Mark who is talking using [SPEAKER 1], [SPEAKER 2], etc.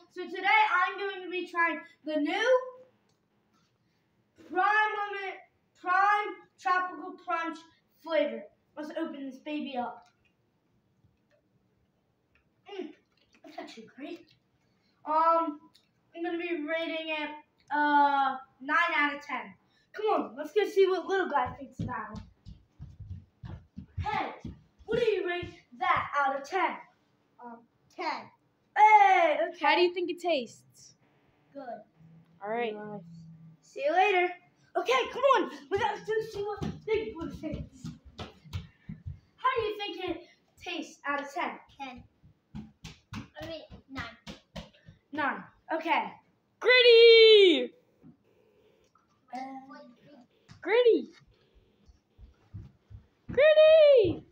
[SPEAKER 1] So today I'm going to be trying the new Prime Tropical Crunch flavor. Let's open this baby up. That's actually great. I'm going to be rating it 9 out of 10. Come on, let's go see what little guy thinks about it. Hey, what do you rate that out of 10?
[SPEAKER 2] 10.
[SPEAKER 1] Hey, okay.
[SPEAKER 3] How do you think it tastes?
[SPEAKER 2] Good.
[SPEAKER 3] All right.
[SPEAKER 1] Nice. See you later. Okay, come on. We got to see what Big Blue thinks. How do you think it tastes out of 10?
[SPEAKER 2] 10. I mean, 9.
[SPEAKER 1] 9. Okay.
[SPEAKER 3] Gritty! Gritty! Gritty!